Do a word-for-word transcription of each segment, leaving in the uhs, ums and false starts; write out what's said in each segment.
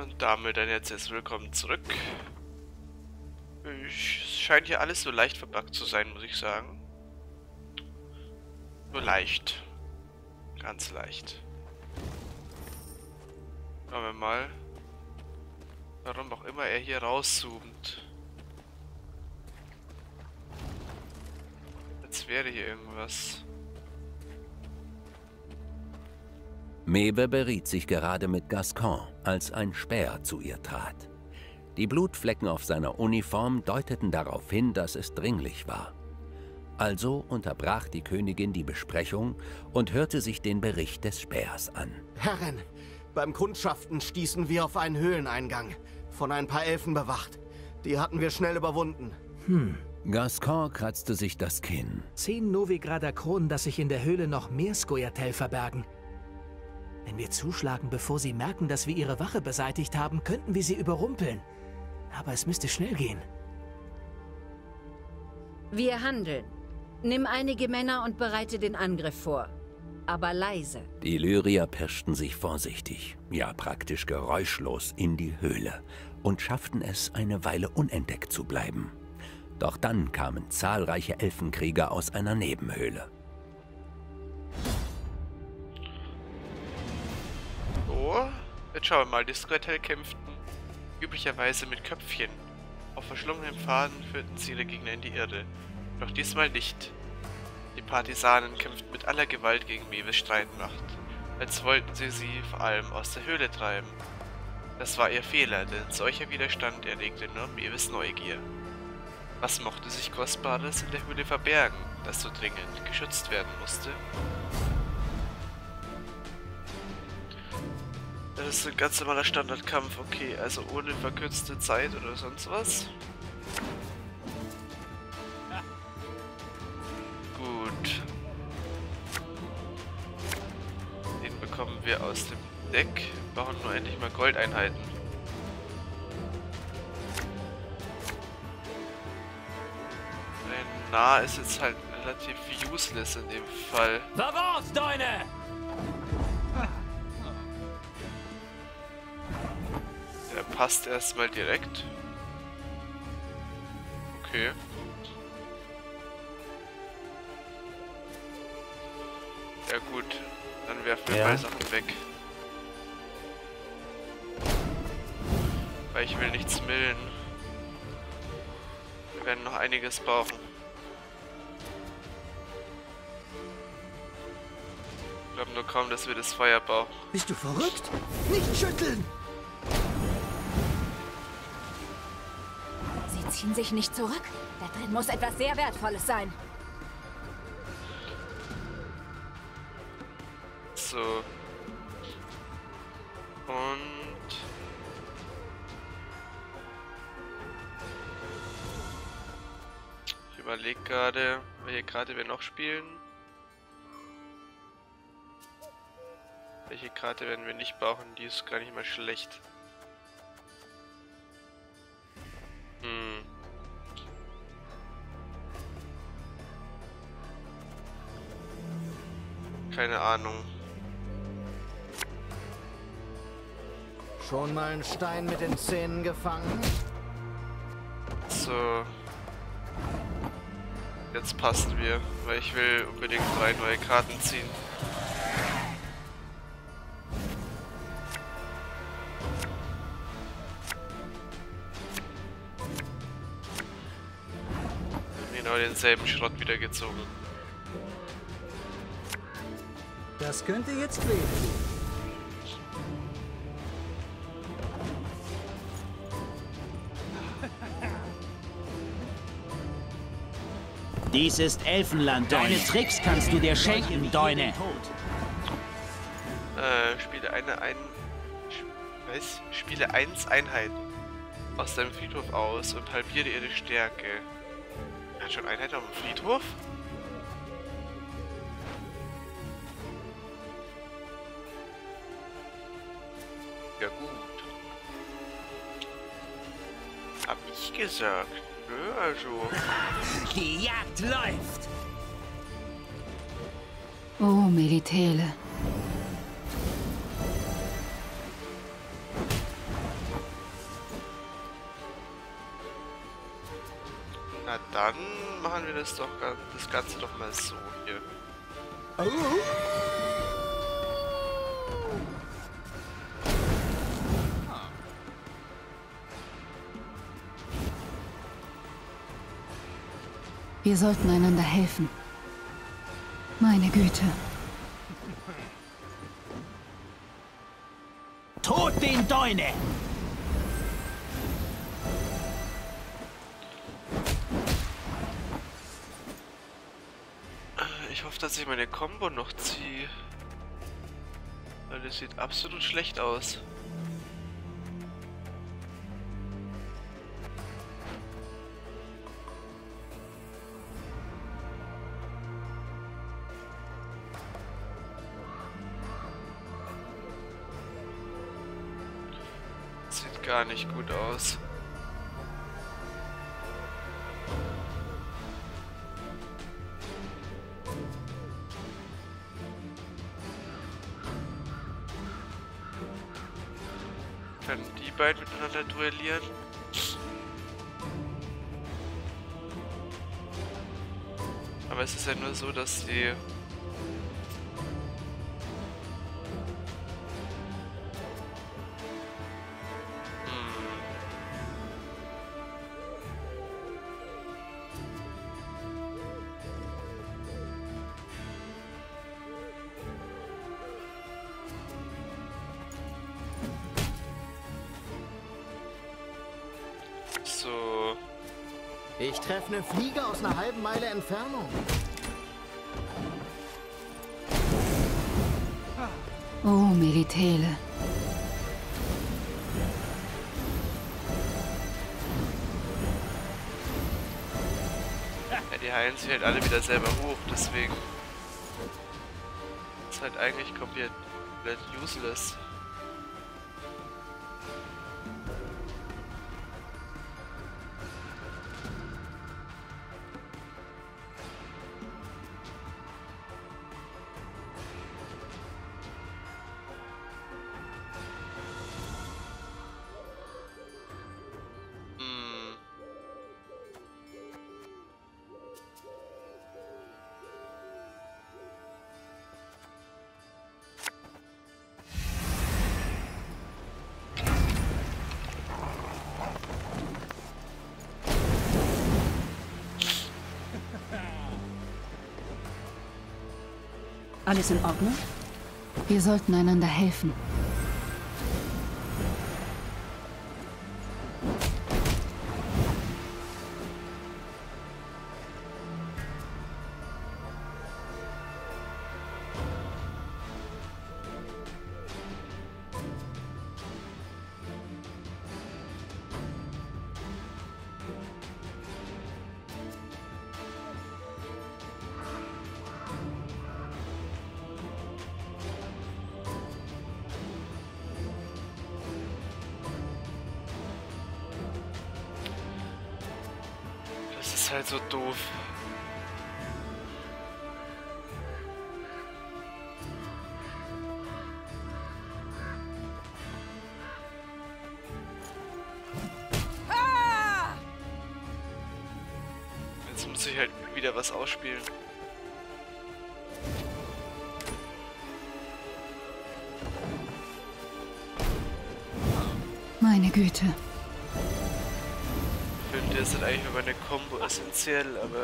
Und damit dann jetzt jetzt willkommen zurück. Es scheint hier alles so leicht verbuggt zu sein, muss ich sagen. Nur leicht. Ganz leicht. Schauen wir mal. Warum auch immer er hier rauszoomt. Jetzt wäre hier irgendwas. Maeve beriet sich gerade mit Gascoigne, als ein Späher zu ihr trat. Die Blutflecken auf seiner Uniform deuteten darauf hin, dass es dringlich war. Also unterbrach die Königin die Besprechung und hörte sich den Bericht des Spähers an. Herrin, beim Kundschaften stießen wir auf einen Höhleneingang, von ein paar Elfen bewacht. Die hatten wir schnell überwunden. Hm. Gascoigne kratzte sich das Kinn. Zehn Novigrader Kronen, dass sich in der Höhle noch mehr Scoia'tael verbergen. Wenn wir zuschlagen, bevor sie merken, dass wir ihre Wache beseitigt haben, könnten wir sie überrumpeln. Aber es müsste schnell gehen. Wir handeln. Nimm einige Männer und bereite den Angriff vor. Aber leise. Die Illyrier pirschten sich vorsichtig, ja praktisch geräuschlos in die Höhle und schafften es, eine Weile unentdeckt zu bleiben. Doch dann kamen zahlreiche Elfenkrieger aus einer Nebenhöhle. So, jetzt schauen wir mal. Die Scoia'tael kämpften üblicherweise mit Köpfchen. Auf verschlungenen Pfaden führten sie ihre Gegner in die Irre. Doch diesmal nicht. Die Partisanen kämpften mit aller Gewalt gegen Maeves Streitmacht, als wollten sie sie vor allem aus der Höhle treiben. Das war ihr Fehler, denn solcher Widerstand erregte nur Maeves Neugier. Was mochte sich Kostbares in der Höhle verbergen, das so dringend geschützt werden musste? Das ist ein ganz normaler Standardkampf, okay, also ohne verkürzte Zeit oder sonst was. Gut. Den bekommen wir aus dem Deck. Wir brauchen nur endlich mal Goldeinheiten. Ein Nah ist jetzt halt relativ useless in dem Fall. Verwahrt, Deine! Der passt erstmal direkt. Okay. Ja gut, dann werfen wir Ja. mal Sachen weg. Weil ich will nichts millen. Wir werden noch einiges brauchen. Ich glaube nur kaum, dass wir das Feuer brauchen. Bist du verrückt? Nicht schütteln! Sie ziehen sich nicht zurück. Da drin muss etwas sehr Wertvolles sein. So. Und... Ich überlege gerade, welche Karte wir noch spielen. Welche Karte werden wir nicht brauchen? Die ist gar nicht mal schlecht. Hm. Keine Ahnung. Schon mal einen Stein mit den Zähnen gefangen? So. Jetzt passen wir, weil ich will unbedingt drei neue Karten ziehen. Genau denselben Schrott wieder gezogen. Das könnte jetzt wehtun. Dies ist Elfenland. Deine Tricks kannst du dir schenken, Deune. Äh, spiele eine ein... Was? Spiele eins Einheiten aus deinem Friedhof aus und halbiere ihre Stärke. Er hat schon Einheiten auf dem Friedhof? Ja gut. Hab ich gesagt. Nö, also... Die Jagd läuft. Oh, Melitele. Na dann machen wir das doch das Ganze doch mal so hier. Wir sollten einander helfen. Meine Güte. Tod den Däune! Ich hoffe, dass ich meine Combo noch ziehe. Weil das sieht absolut schlecht aus. Sieht gar nicht gut aus. Können die beiden miteinander duellieren? Aber es ist ja nur so, dass die so. Ich treffe eine Fliege aus einer halben Meile Entfernung. Oh, Melitele. Ja, die heilen sich halt alle wieder selber hoch, deswegen ist halt eigentlich komplett useless. Alles in Ordnung? Wir sollten einander helfen. Das ist halt so doof. Jetzt muss ich halt wieder was ausspielen. Meine Güte. Ich finde, das ist eigentlich für meine Combo essentiell, aber...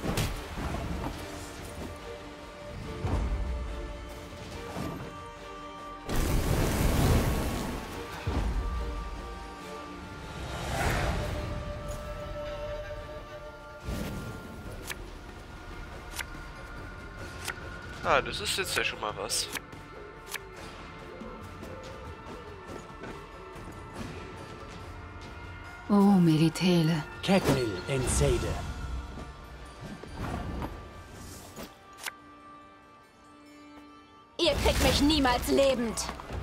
Ah, das ist jetzt ja schon mal was. Oh, Melitele. Kekril Enseide. Ihr kriegt mich niemals lebend.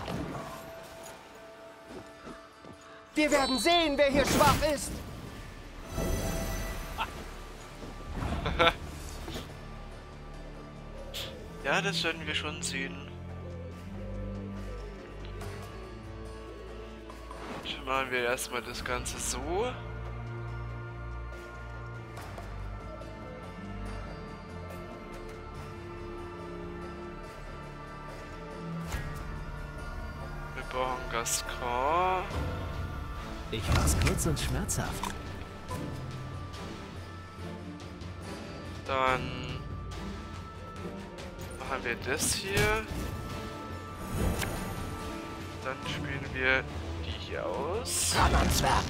Wir werden sehen, wer hier schwach ist. Ja, das werden wir schon sehen. Schon machen wir erstmal das Ganze so. Gascoigne. Ich mach's kurz und schmerzhaft. Dann machen wir das hier. Dann spielen wir die hier aus. Ran ans Werk.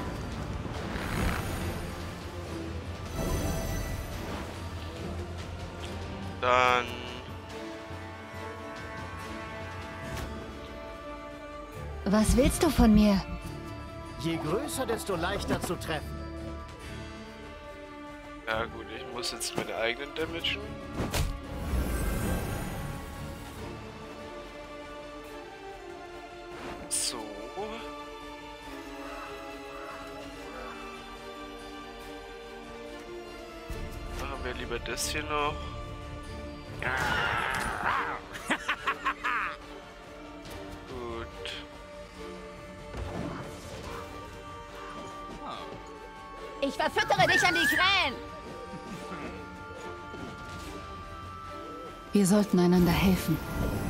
Dann Was willst du von mir? Je größer, desto leichter zu treffen. ja gut, ich muss jetzt meine eigenen damagen. So. Machen wir lieber das hier noch. Gut. Ich verfüttere dich an die Krähen! Wir sollten einander helfen.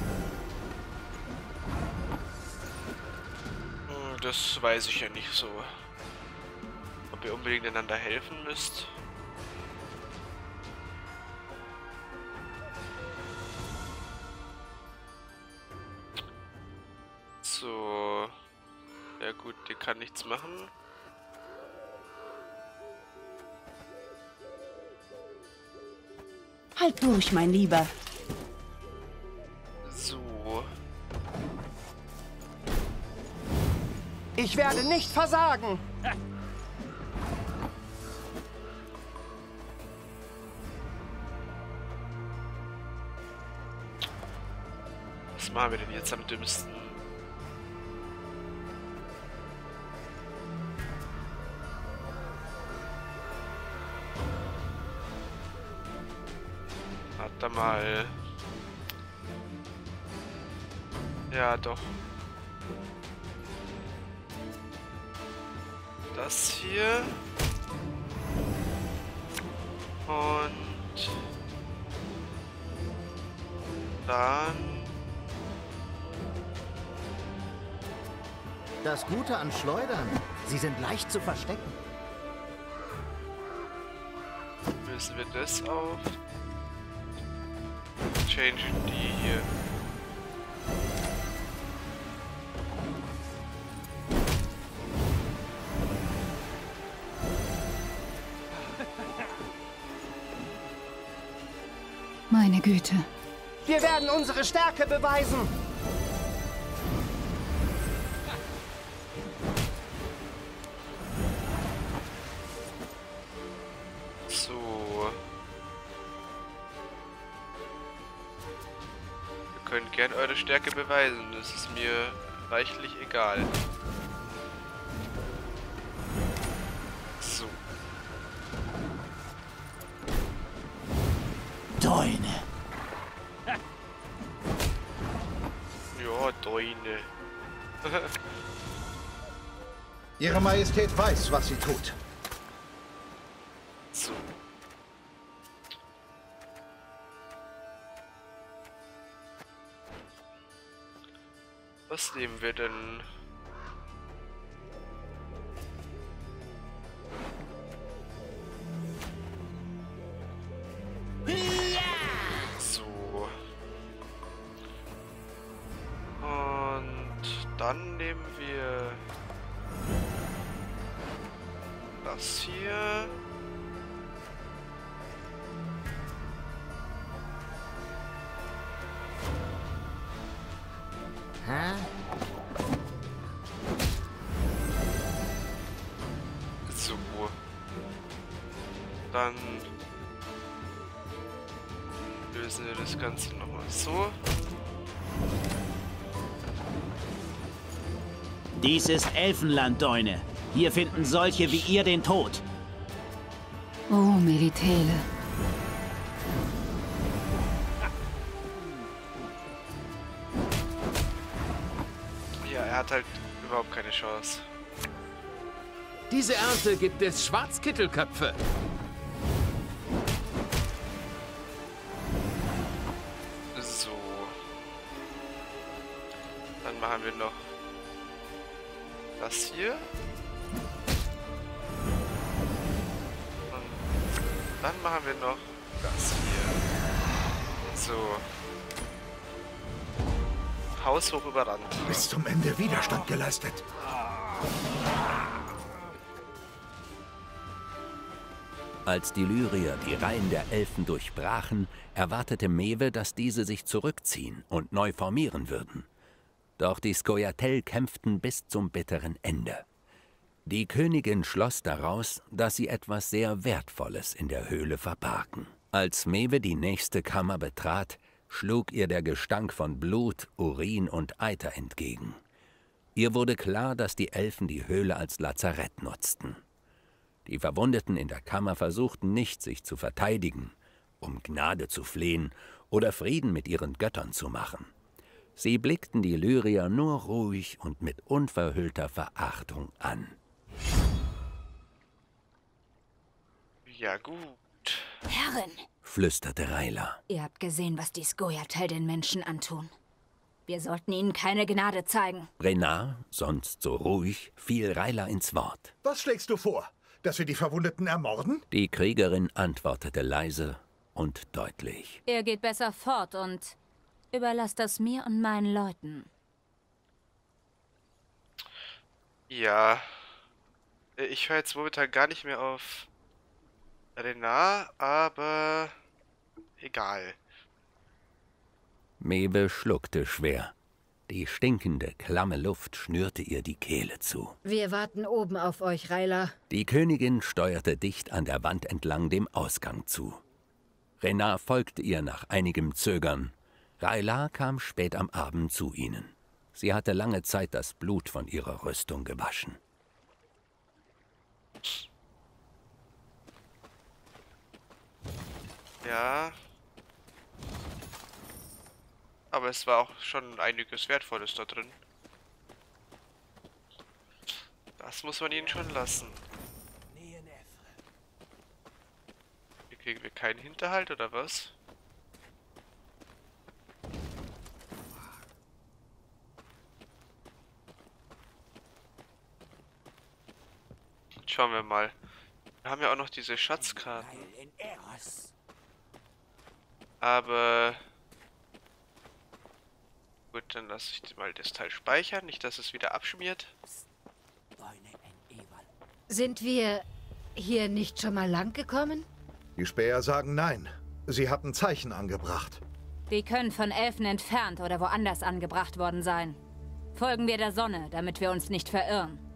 Hm, das weiß ich ja nicht so. Ob ihr unbedingt einander helfen müsst. So. Ja gut, die kann nichts machen. Halt durch, mein Lieber. So. Ich werde nicht versagen. Was machen wir denn jetzt am dümmsten? Warte mal. Ja, doch. Das hier. Und dann Das Gute an Schleudern, sie sind leicht zu verstecken. lösen wir das auf. Changen die hier. Meine Güte. Wir werden unsere Stärke beweisen. So. Ihr könnt gern eure Stärke beweisen, das ist mir reichlich egal. So. Deune. Ja, Deune. Ihre Majestät weiß, was sie tut. So. Was nehmen wir denn? So. Und dann nehmen wir das hier. Hä? So. Dann lösen wir das Ganze nochmal so. Dies ist Elfenland, Deune. Hier finden solche wie ihr den Tod. Oh, Melitele. Ja, er hat halt überhaupt keine Chance. Diese Ernte gibt es Schwarzkittelköpfe. So. Dann machen wir noch das hier. Und dann machen wir noch das hier. So. Haushoch überrannt. Bis zum Ende Widerstand geleistet. Als die Lyrier die Reihen der Elfen durchbrachen, erwartete Mewe, dass diese sich zurückziehen und neu formieren würden. Doch die Scoia'tael kämpften bis zum bitteren Ende. Die Königin schloss daraus, dass sie etwas sehr Wertvolles in der Höhle verbargen. Als Mewe die nächste Kammer betrat, schlug ihr der Gestank von Blut, Urin und Eiter entgegen. Ihr wurde klar, dass die Elfen die Höhle als Lazarett nutzten. Die Verwundeten in der Kammer versuchten nicht, sich zu verteidigen, um Gnade zu flehen oder Frieden mit ihren Göttern zu machen. Sie blickten die Lyrier nur ruhig und mit unverhüllter Verachtung an. Ja gut. Herrin, flüsterte Rayla. Ihr habt gesehen, was die Scoia'tael den Menschen antun. Wir sollten ihnen keine Gnade zeigen. Renard, sonst so ruhig, fiel Rayla ins Wort. Was schlägst du vor? Dass wir die Verwundeten ermorden? Die Kriegerin antwortete leise und deutlich. Ihr geht besser fort und überlasst das mir und meinen Leuten. Ja. Ich höre jetzt momentan gar nicht mehr auf Renard, aber egal. Mewe schluckte schwer. Die stinkende, klamme Luft schnürte ihr die Kehle zu. Wir warten oben auf euch, Rayla. Die Königin steuerte dicht an der Wand entlang dem Ausgang zu. Renard folgte ihr nach einigem Zögern. Rayla kam spät am Abend zu ihnen. Sie hatte lange Zeit das Blut von ihrer Rüstung gewaschen. Ja. Aber es war auch schon einiges Wertvolles da drin. Das muss man ihnen schon lassen. Hier kriegen wir keinen Hinterhalt, oder was? Schauen wir mal. Wir haben ja auch noch diese Schatzkarten. Aber... Gut, dann lasse ich mal das Teil speichern, nicht dass es wieder abschmiert. Sind wir hier nicht schon mal lang gekommen? Die Späher sagen nein. Sie hatten Zeichen angebracht. Die können von Elfen entfernt oder woanders angebracht worden sein. Folgen wir der Sonne, damit wir uns nicht verirren.